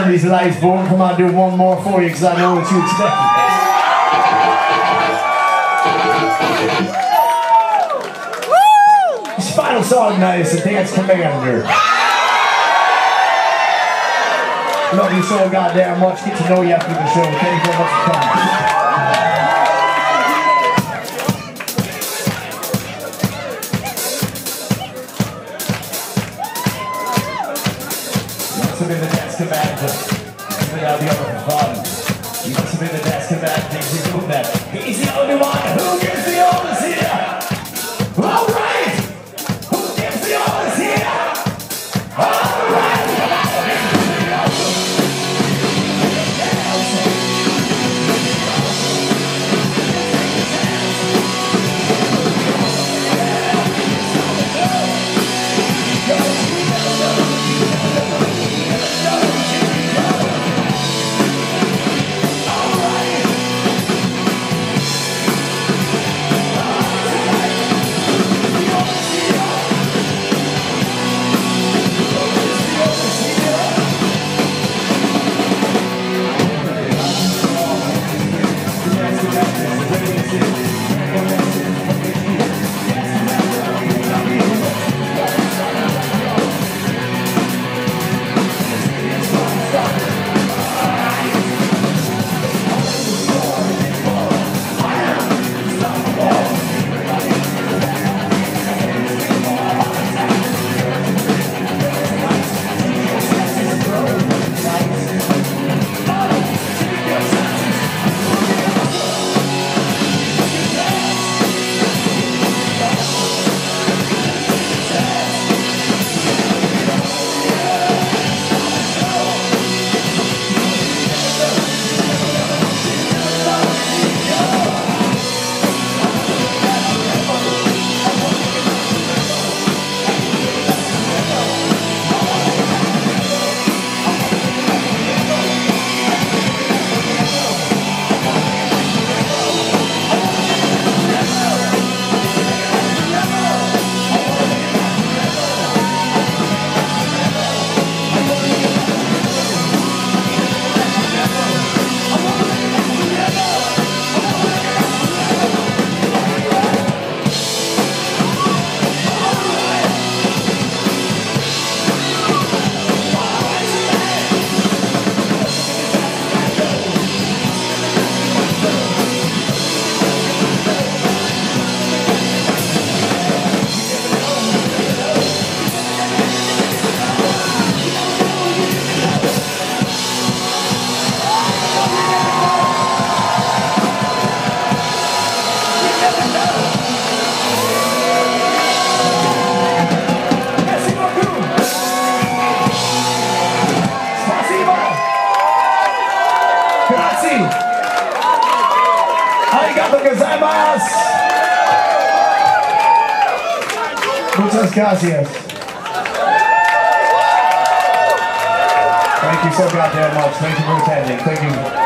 turn these lights, boom. Come on, do one more for you, because I know what you expect. This final song now is the Dance Commander. Love you so goddamn much. Get to know you after the show. Thank you very much for coming. You must have been the Dance Commander. Without the other fun. You must have been the Dance Commander. He's doing that. He's the only one who gives the orders here. All right. Who gives the orders here? All right. Muchas gracias. Thank you so goddamn much. Thank you for attending. Thank you.